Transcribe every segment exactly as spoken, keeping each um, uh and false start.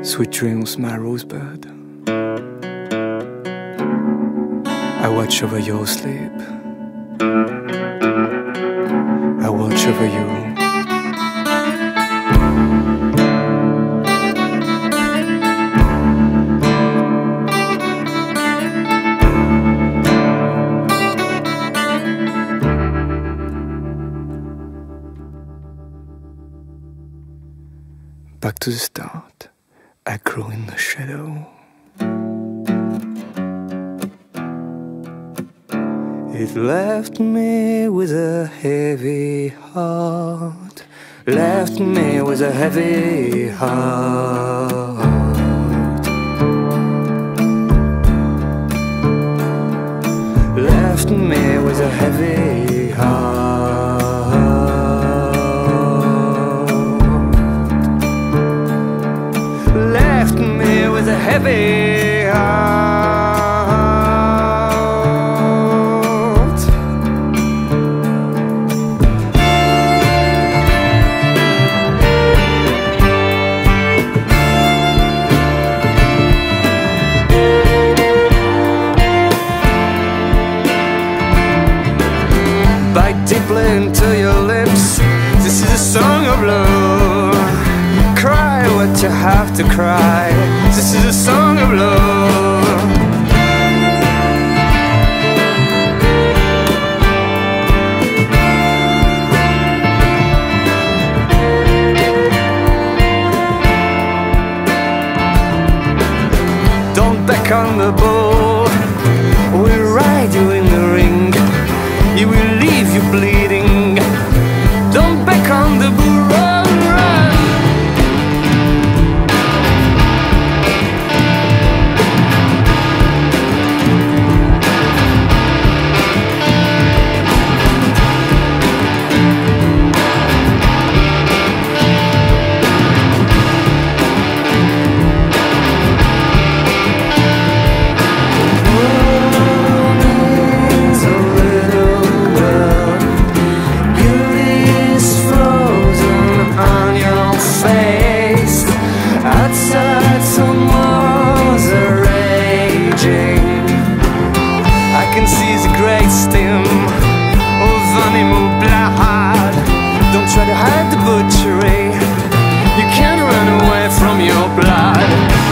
Sweet dreams, my rosebud. I watch over your sleep. I watch over you. Back to the start, I grow in the shadow. It left me with a heavy heart. Left me with a heavy heart. Left me with a heavy heart. Left me with a heavy heart. Bite deeply into your lips. This is a song of love. Cry what you have to cry. This is a song of love. Don't back on the bull. We'll ride you in the ring. He will leave you bleeding. Don't back on the bull. Run, run. Try to hide the butchery. You can't run away from your blood.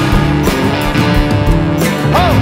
Oh!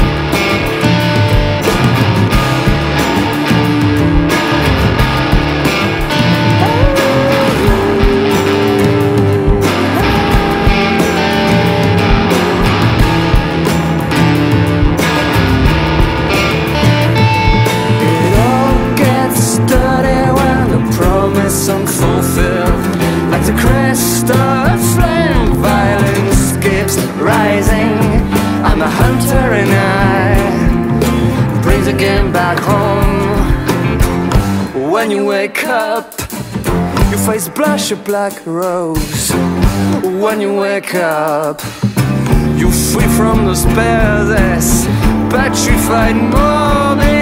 It all gets dirty when the promise unfulfilled, like the crest of flame, violence keeps rising. I'm a hunter and I brings again back home. When you wake up, your face blush up like a rose. When you wake up, you're free from the spell, this petrified moment.